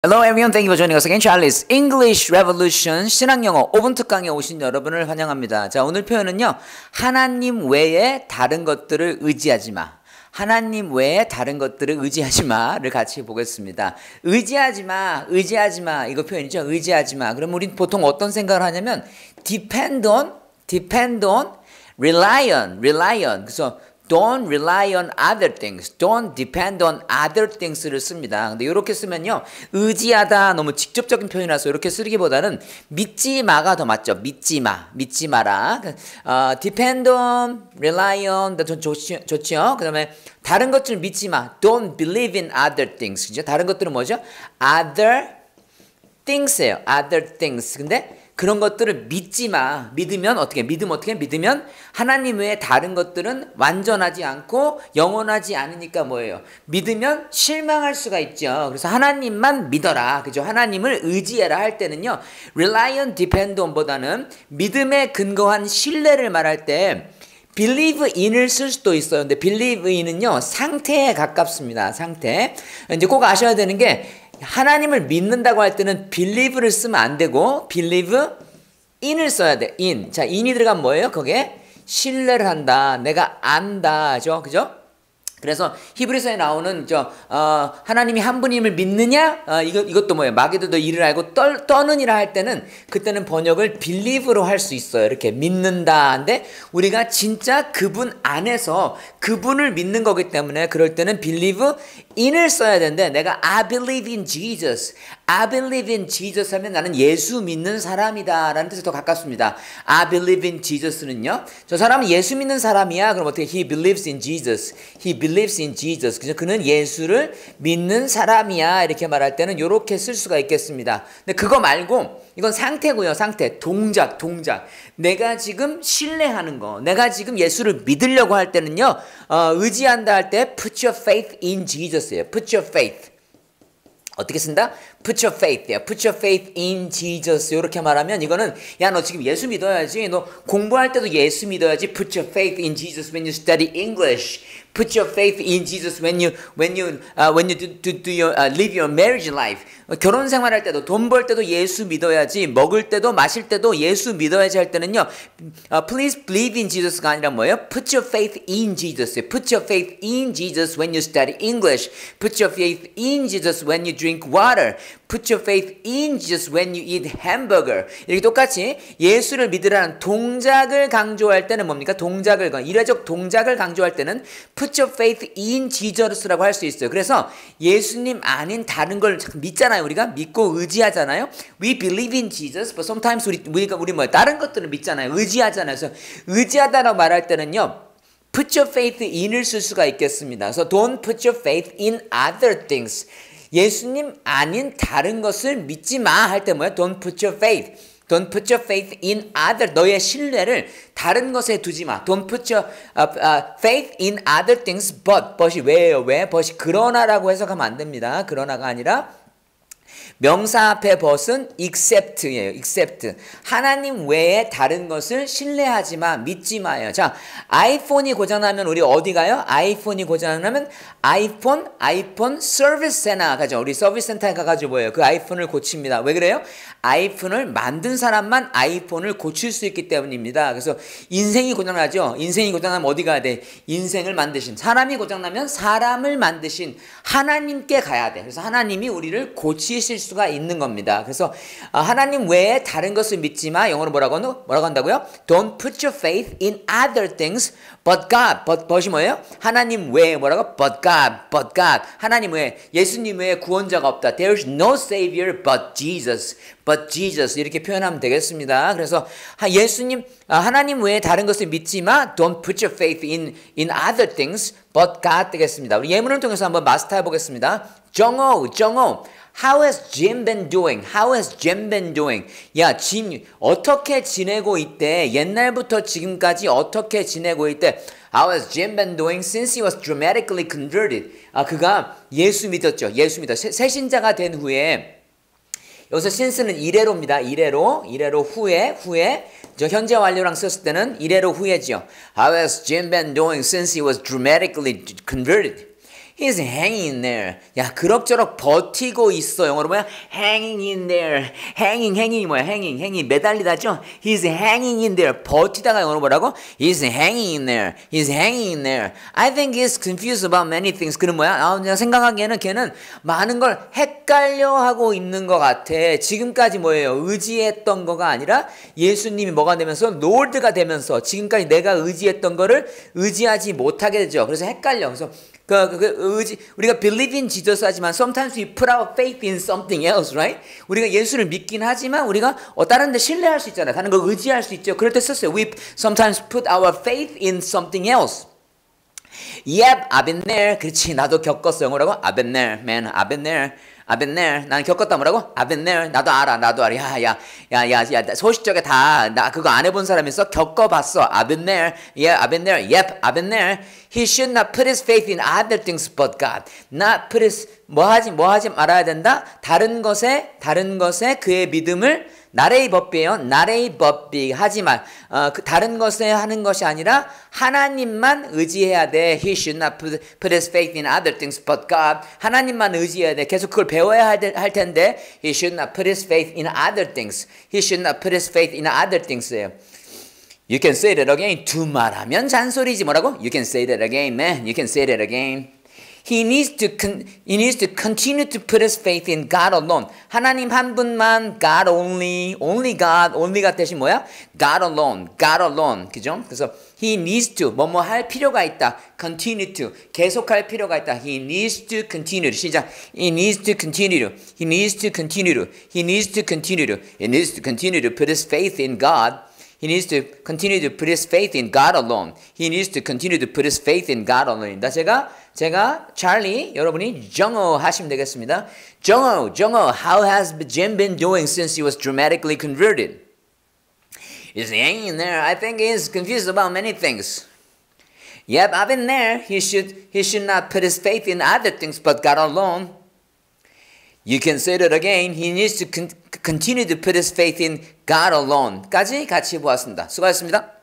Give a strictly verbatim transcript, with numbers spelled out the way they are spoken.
Hello everyone, thank you for joining us again. Charlie's English Revolution 신학영어 오 분 특강에 오신 여러분을 환영합니다. 자, 오늘 표현은요. 하나님 외에 다른 것들을 의지하지 마. 하나님 외에 다른 것들을 의지하지 마를 같이 보겠습니다. 의지하지 마, 의지하지 마. 이거 표현이죠. 의지하지 마. 그럼 우린 보통 어떤 생각을 하냐면 depend on, depend on, rely on, rely on. 그래서 Don't rely on other things. Don't depend on other things를 씁니다. 근데 이렇게 쓰면요. 의지하다 너무 직접적인 표현이라서 이렇게 쓰기보다는 믿지 마가 더 맞죠. 믿지 마. 믿지 마라. 어, depend on, rely on. 좋죠. 좋죠. 그 다음에 다른 것들을 믿지 마. Don't believe in other things. 그죠? 다른 것들은 뭐죠? Other things예요. Other things. 근데 그런 것들을 믿지 마. 믿으면 어떻게? 믿으면 어떻게? 믿으면 하나님 외에 다른 것들은 완전하지 않고 영원하지 않으니까 뭐예요? 믿으면 실망할 수가 있죠. 그래서 하나님만 믿어라. 그죠? 하나님을 의지해라 할 때는요. rely on, depend on 보다는 믿음에 근거한 신뢰를 말할 때 believe in을 쓸 수도 있어요. 근데 believe in은요. 상태에 가깝습니다. 상태. 이제 꼭 아셔야 되는 게 하나님을 믿는다고 할 때는 believe를 쓰면 안 되고 believe in을 써야 돼. in. 자, in이 들어가면 뭐예요? 거기에 신뢰를 한다. 내가 안다죠. 그죠? 그래서 히브리서에 나오는 저 어, 하나님이 한 분임을 믿느냐? 어, 이거 이것도 뭐예요? 마귀들도 이를 알고 떨, 떠느니라 할 때는 그때는 번역을 believe로 할 수 있어요. 이렇게 믿는다. 근데 우리가 진짜 그분 안에서 그분을 믿는 거기 때문에 그럴 때는 believe in을 써야 되는데 내가 I believe in Jesus. I believe in Jesus 하면 나는 예수 믿는 사람이다 라는 뜻에 더 가깝습니다. I believe in Jesus는요. 저 사람은 예수 믿는 사람이야. 그럼 어떻게? He believes in Jesus. He believes in Jesus. 그죠? 그는 예수를 믿는 사람이야. 이렇게 말할 때는 이렇게 쓸 수가 있겠습니다. 근데 그거 말고 이건 상태고요. 상태. 동작, 동작. 내가 지금 신뢰하는 거. 내가 지금 예수를 믿으려고 할 때는요. 어, 의지한다 할 때 put your faith in Jesus예요. put your faith. 어떻게 쓴다? Put your faith. Put your faith in Jesus. 이렇게 말하면 이거는 야, 너 지금 예수 믿어야지. 너 공부할 때도 예수 믿어야지. Put your faith in Jesus when you study English. Put your faith in Jesus when you when you uh, when you do, do, do your uh, live your marriage life. 어, 결혼 생활할 때도 돈 벌 때도 예수 믿어야지. 먹을 때도 마실 때도 예수 믿어야지 할 때는요. Uh, please believe in Jesus가 아니라 뭐예요? Put your faith in Jesus. Put your faith in Jesus when you study English. Put your faith in Jesus when you drink water. Put your faith in Jesus when you eat hamburger. 이렇게 똑같이 예수를 믿으라는 동작을 강조할 때는 뭡니까? 동작을, 일회적 동작을 강조할 때는 Put your faith in Jesus라고 할 수 있어요. 그래서 예수님 아닌 다른 걸 믿잖아요. 우리가 믿고 의지하잖아요. We believe in Jesus, but sometimes 우리, 우리가 우리 뭐 다른 것들을 믿잖아요. 의지하잖아요. 그래서 의지하다라고 말할 때는요. Put your faith in을 쓸 수가 있겠습니다. 그래서 don't put your faith in other things. 예수님 아닌 다른 것을 믿지 마 할 때 뭐야? Don't put your faith. Don't put your faith in other. 너의 신뢰를 다른 것에 두지 마. Don't put your uh, uh, faith in other things. But. but이 왜예요? 왜? but이 그러나라고 해석하면 안 됩니다. 그러나가 아니라 명사 앞에 but은 except예요. except. 하나님 외에 다른 것을 신뢰하지 마, 믿지 마요. 자, 아이폰이 고장나면 우리 어디 가요? 아이폰이 고장나면 아이폰, 아이폰 서비스 센터 가죠. 우리 서비스 센터에 가가지고 뭐예요? 그 아이폰을 고칩니다. 왜 그래요? 아이폰을 만든 사람만 아이폰을 고칠 수 있기 때문입니다. 그래서 인생이 고장나죠? 인생이 고장나면 어디 가야 돼? 인생을 만드신. 사람이 고장나면 사람을 만드신 하나님께 가야 돼. 그래서 하나님이 우리를 고치실 수가 있는 겁니다. 그래서 하나님 외에 다른 것을 믿지 마. 영어로 뭐라고, 뭐라고 한다고요? Don't put your faith in other things but God. but, but이 뭐예요? 하나님 외에 뭐라고? But God. but God. 하나님 외에, 예수님 외에 구원자가 없다. There is no savior but Jesus. but Jesus. 이렇게 표현하면 되겠습니다. 그래서 예수님, 하나님 외에 다른 것을 믿지 마. Don't put your faith in, in other things but God 되겠습니다. 우리 예문을 통해서 한번 마스터해 보겠습니다. 정호, 정호. How has Jim been doing? How has Jim been doing? 야, 짐 어떻게 지내고 있대? 옛날부터 지금까지 어떻게 지내고 있대? How has Jim been doing since he was dramatically converted? 아, 그가 예수 믿었죠. 예수 믿었. 새, 새신자가 된 후에 여기서 since는 이래로입니다. 이래로, 이래로 후에, 후에. 저 현재 완료랑 썼을 때는 이래로 후에죠. How has Jim been doing since he was dramatically converted? He's hanging in there. 야, 그럭저럭 버티고 있어. 영어로 뭐야? Hanging in there. Hanging, hanging 뭐야? Hanging, hanging 매달리다죠? He's hanging in there. 버티다가 영어로 뭐라고? He's hanging in there. He's hanging in there. I think he's confused about many things. 그는 뭐야? 아, 내가 생각하기에는 걔는 많은 걸 헷갈려 하고 있는 것 같아. 지금까지 뭐예요? 의지했던 거가 아니라 예수님이 뭐가 되면서 Lord가 되면서 지금까지 내가 의지했던 거를 의지하지 못하게 되죠. 그래서 헷갈려. 그래서 그, 그, 그 의지, 우리가 believe in Jesus 하지만 sometimes we put our faith in something else, right? 우리가 예수를 믿긴 하지만 우리가 어, 다른 데 신뢰할 수 있잖아. 다른 걸 의지할 수 있죠. 그럴 때 썼어요. We sometimes put our faith in something else. Yep, I've been there. 그렇지, 나도 겪었어. 영어라고? I've been there, man. I've been there. I've been there. 나는 겪었다 뭐라고? I've been there. 나도 알아. 나도 알아. 야, 야, 야, 야, 야. 소식적에 다 나 그거 안 해본 사람이 있어. 겪어봤어. I've been there. Yeah, I've been there. Yep, I've been there. He should not put his faith in other things but God. Not put his 뭐 하지 뭐 하지 말아야 된다. 다른 것에 다른 것에 그의 믿음을 나레이 법비예요. 나레이 법비 하지만 어, 그 다른 것에 하는 것이 아니라 하나님만 의지해야 돼. He should not put, put his faith in other things but God. 하나님만 의지해야 돼. 계속 그걸 배워야 할, 할 텐데 He should not put his faith in other things. He should not put his faith in other things예요. You can say that again. 두 말하면 잔소리지 뭐라고? You can say that again, man. You can say that again. He needs to con, he needs to continue to put his faith in God alone. 하나님 한 분만, God only, only God, only가 대신 뭐야? God alone, God alone, 그죠? 그래서 he needs to 뭐뭐 할 필요가 있다. Continue to 계속할 필요가 있다. He needs to continue. 시작. He needs to continue. He needs to continue. He needs to continue. He needs to continue to put his faith in God. He needs to continue to put his faith in God alone. He needs to continue to put his faith in God alone. 제가 제가 찰리 여러분이 정어 하시면 되겠습니다. 정어, 정어. How has Jim been doing since he was dramatically converted? He's hanging in there. I think he's confused about many things. Yep, I've been there. He should he should not put his faith in other things but God alone. You can say that again. He needs to con- continue to put his faith in God alone. 까지 같이 보았습니다. 수고하셨습니다.